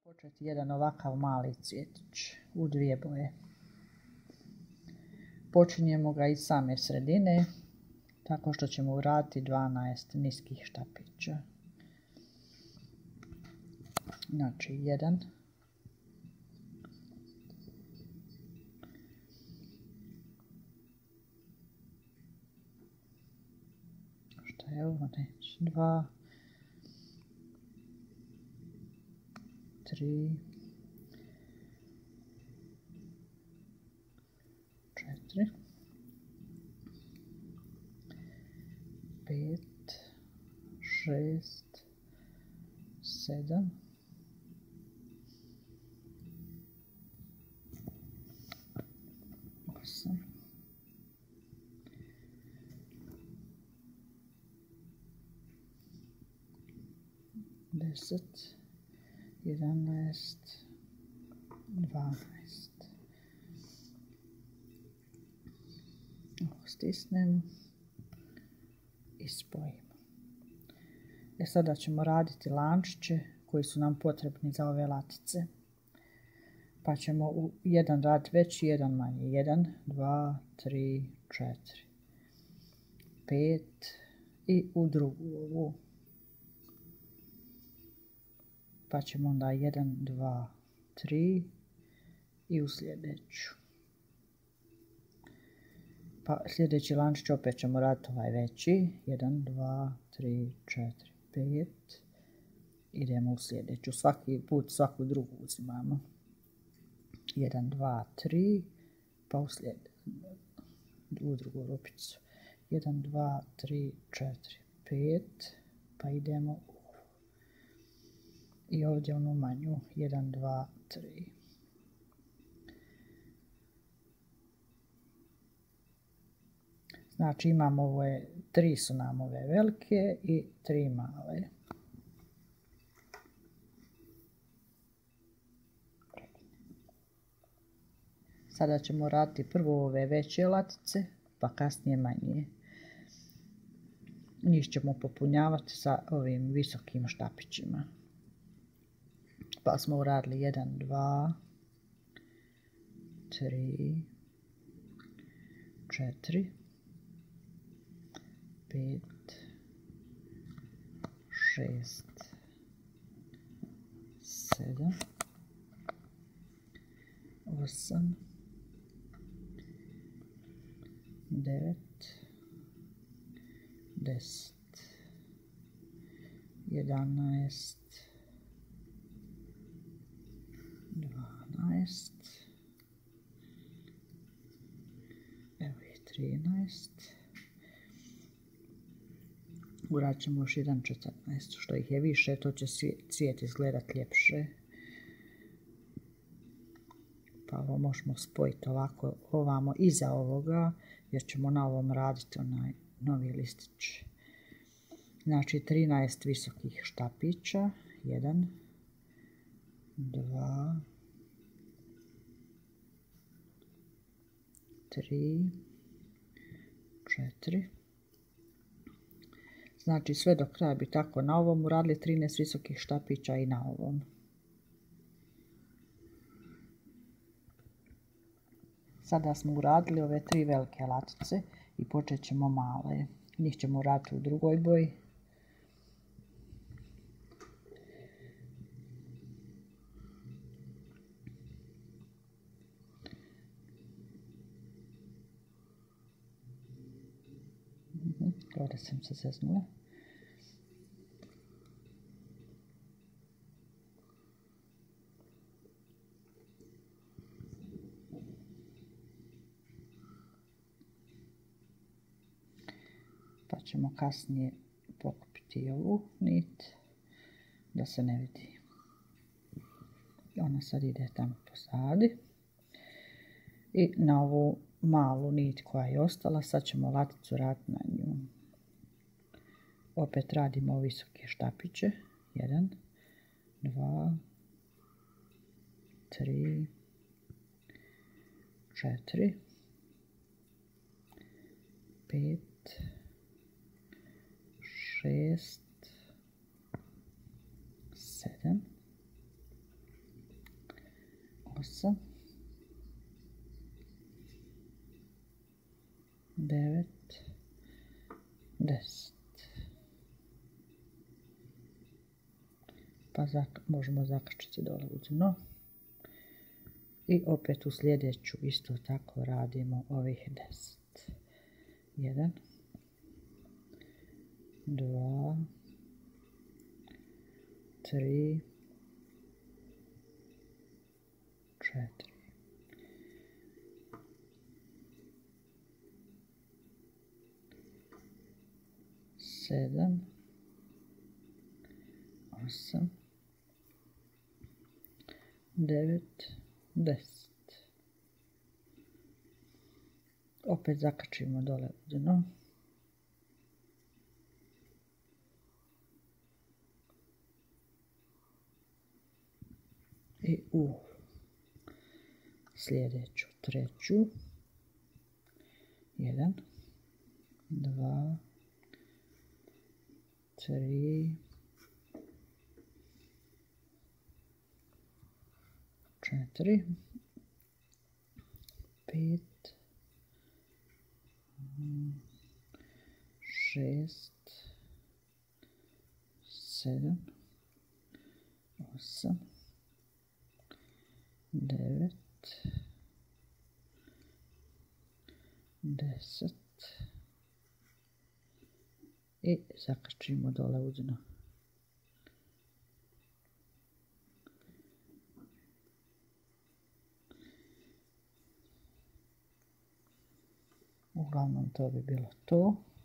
Početi jedan ovakav mali cvjetić u dvije boje. Počinjemo ga iz same sredine tako što ćemo uraditi 12 niskih štapića. Znači 1, šta je ovo, neće, 2, 3, 4, 5, 6, 7, 8, 10, 11, 12. Ovo stisnemo i spojimo. Sada ćemo raditi lančiće koji su nam potrebni za ove latice. Pa ćemo u jedan raditi veći, jedan manji. 1, 2, 3, 4, 5 i u drugu ovu. Pa ćemo onda 1, 2, 3 i u sljedeću. Pa sljedeći lančić opet ćemo raditi ovaj veći. 1, 2, 3, 4, 5. Idemo u sljedeću. Svaki put svaku drugu uzimamo. 1, 2, 3. Pa u drugu rupicu. 1, 2, 3, 4, 5. Pa idemo u i ovdje onu manju, 1, 2, 3. Znači imamo ove, 3 su nam ove velike i 3 male. Sada ćemo raditi prvo ove veće latice, pa kasnije manje. Njih ćemo popunjavati sa ovim visokim štapićima. Pa smo uradili 1, 2, 3, 4, 5, 6, 7, 8, 9, 10, 11, 12, evo i 13, uradit ćemo još jedan 14, što ih je više, to će cvijet izgledat ljepše. Pa ovo možemo spojiti ovako ovamo iza ovoga, jer ćemo na ovom raditi onaj novi listić. Znači 13 visokih štapića, 1, 2, 3, 4. Znači sve do kraja bi tako na ovom uradili 13 visokih štapića i na ovom. Sada smo uradili ove 3 velike latice i počet ćemo male. Njih ćemo uraditi u drugoj boji. Ovdje sam se zeznula. Pa ćemo kasnije pokupiti ovu nit da se ne vidi. Ona sad ide tamo pozadi. I na ovu malu nit koja je ostala, sad ćemo laticu raditi na nju. Opet radimo visoke štapiće. 1, 2, 3, 4, 5, 6, 7, 8, 9, 10. Pa možemo zakačiti dole u dno. I opet u sljedeću isto tako radimo ovih 10. 1, 2, 3, 4. 7, 8, 9, 10. Opet zakačimo dole u dno. I u sljedeću, treću. 1, 2, 3, 4, 5, 6, 7, 8, 9, 10 i zakačimo dole u dno. Uglavnom to bi bilo to.